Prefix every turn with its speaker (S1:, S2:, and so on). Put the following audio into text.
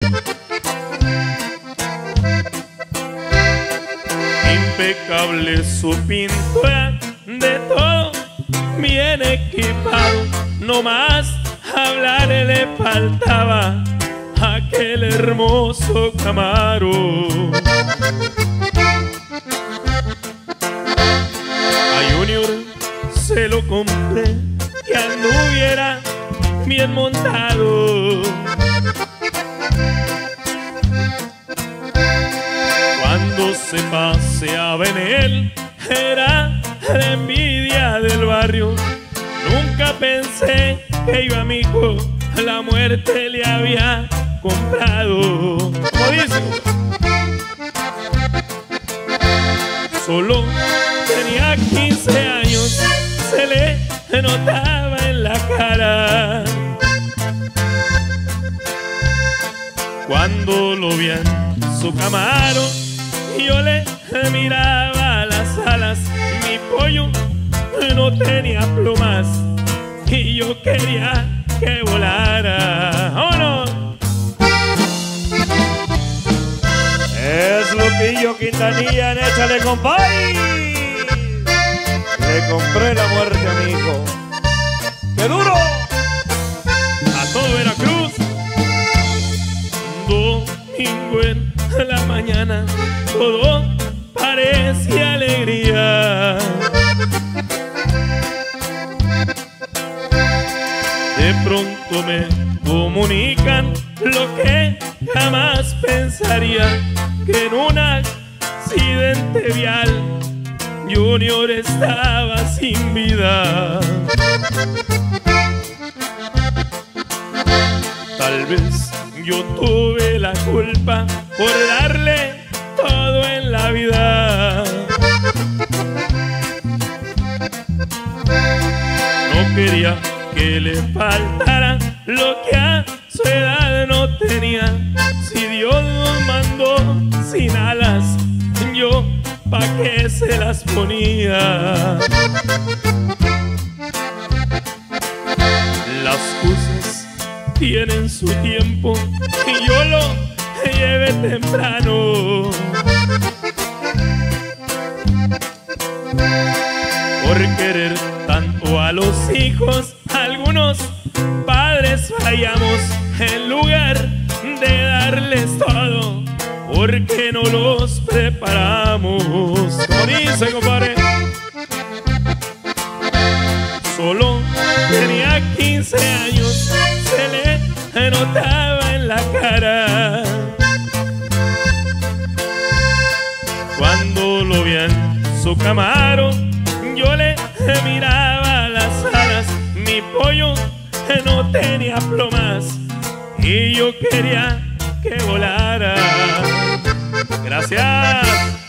S1: Impecable su pintura, de todo bien equipado, no más hablar le faltaba aquel hermoso Camaro. A Junior se lo compré que anduviera bien montado. Cuando se paseaba en él era la envidia del barrio. Nunca pensé que yo a mi hijo la muerte le había comprado. Como dice, solo tenía 15 años, se le notaba en la cara. Cuando lo vi en su Camaro, yo le miraba las alas. Mi pollo no tenía plumas y yo quería que volara. ¡Oh, no!
S2: Es Lupillo Quintanilla en Échale, compay. Le compré la muerte a mi hijo. ¡Qué duro!
S1: A todo Veracruz. Domingo en la mañana, todo parecía alegría. De pronto me comunican lo que jamás pensaría, que en un accidente vial Junior estaba sin vida. Tal vez yo tuve la culpa por darle todo en la vida. No quería que le faltara lo que a su edad no tenía. Si Dios nos mandó sin alas, yo pa' qué se las ponía. Las cosas tienen su tiempo y yo lo llevé temprano. Por querer tanto a los hijos, algunos padres fallamos en lugar de darles todo, porque no los preparamos. Como dice, compadre, solo tenía 15 años, se le notaba en la cara. Cuando lo vi en su Camaro, yo le miraba las alas. Mi pollo no tenía plumas y yo quería que volara. Gracias.